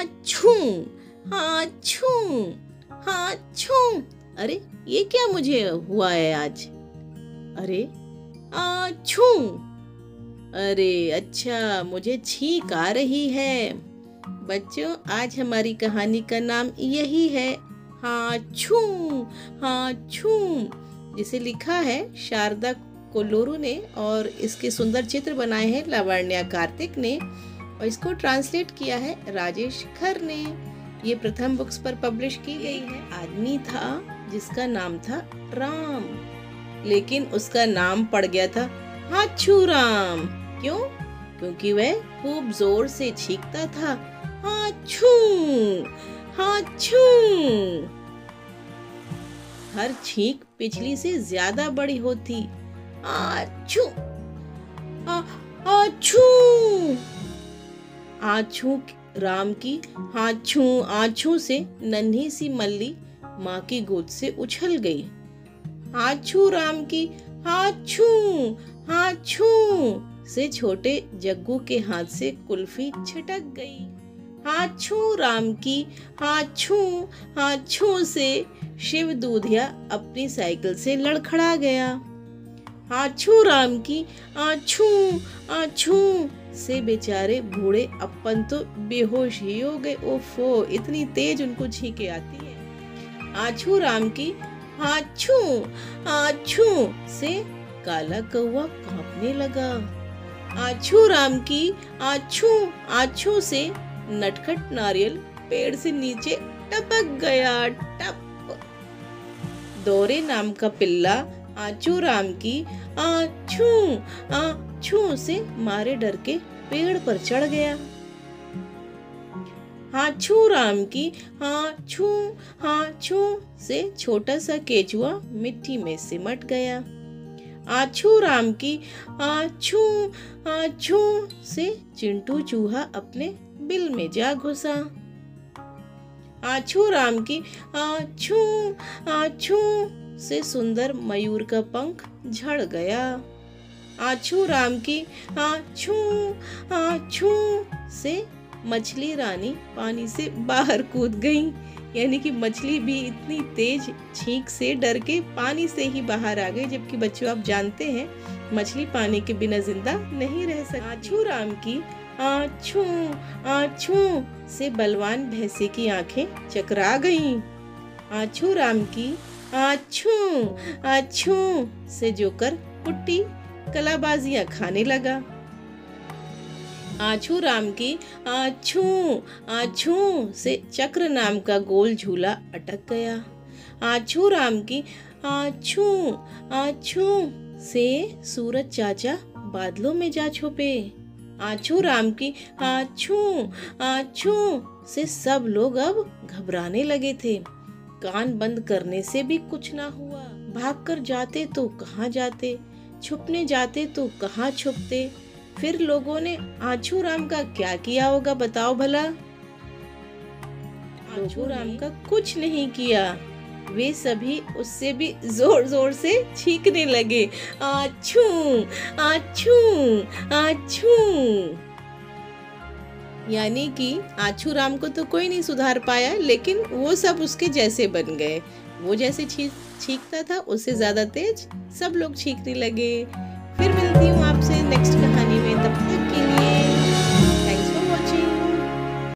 छू, हाँ छू, हाँ छू। अरे ये क्या मुझे हुआ है आज? अरे छू। अरे अच्छा, मुझे छींक आ रही है। बच्चों, आज हमारी कहानी का नाम यही है, हाँ छू, हाँ छू, जिसे लिखा है शारदा कोल्लूरू ने और इसके सुंदर चित्र बनाए हैं लावण्या कार्तिक ने और इसको ट्रांसलेट किया है राजेश खर ने। ये प्रथम बुक्स पर पब्लिश की गई है। आदमी था जिसका नाम था राम, लेकिन उसका नाम पड़ गया था हाछू राम। क्यों? क्योंकि वह खूब जोर से छींकता था, हाछू, हाछू। हर छींक पिछली से ज्यादा बड़ी होती। आछू, आछू। आछू राम की हाछू आछू से नन्ही सी मल्ली माँ की गोद से उछल गई। हाछू राम की हाछू, हाछू से छोटे जग्गू के हाथ से कुल्फी छिटक गई। हाछू राम की हाछू, हाछू से शिव दूधिया अपनी साइकिल से लड़खड़ा गया। हाछू राम की आछू, आछू से बेचारे बूढ़े अपन तो बेहोश ही हो गए। ओफो, इतनी तेज उनको छींके आती है। आछू राम की हाछू, आछू से काला कौवा कांपने लगा। आछू राम की आछू, आछू से नटखट नारियल पेड़ से नीचे टपक गया। टप। दौरे नाम का पिल्ला आछू राम की आछू, आछू से मारे डर के पेड़ पर चढ़ गया। हाछू राम की हाछू, हाछू से छोटा सा केचुआ मिट्टी में सिमट गया। आछू राम की आछू, आछू से चिंटू चूहा अपने बिल में जा घुसा। आछू राम की आछू, आछू से सुंदर मयूर का पंख झड़ गया। आछू राम की आछू, आछू से मछली रानी पानी से बाहर कूद गई। यानी कि मछली भी इतनी तेज छींक से डर के पानी से ही बाहर आ गई। जबकि बच्चों, आप जानते हैं मछली पानी के बिना जिंदा नहीं रह सकती। आछू राम की आछू, आछू से बलवान भैंसे की आंखें चकरा गईं। आछू राम की आछू, आछू से जोकर कुट्टी कलाबाजियां खाने लगा। आछू राम की आछू, आछू से चक्र नाम का गोल झूला अटक गया। आछू राम की आछू, आछू से सूरज चाचा बादलों में जा छुपे। आछू राम की आछू, आछू से सब लोग अब घबराने लगे थे। कान बंद करने से भी कुछ ना हुआ। भागकर जाते तो कहाँ जाते, छुपने जाते तो कहाँ छुपते। फिर लोगों ने आछू राम का क्या किया होगा, बताओ भला? आछू राम का कुछ नहीं किया। वे सभी उससे भी जोर जोर से छींकने लगे, आछू, आछू, आछू। यानी कि आछू राम को तो कोई नहीं सुधार पाया, लेकिन वो सब उसके जैसे बन गए। वो जैसे छींकता था उससे ज्यादा तेज सब लोग छींकने लगे। फिर मिलती हूँ आपसे नेक्स्ट कहानी में, तब तक के लिए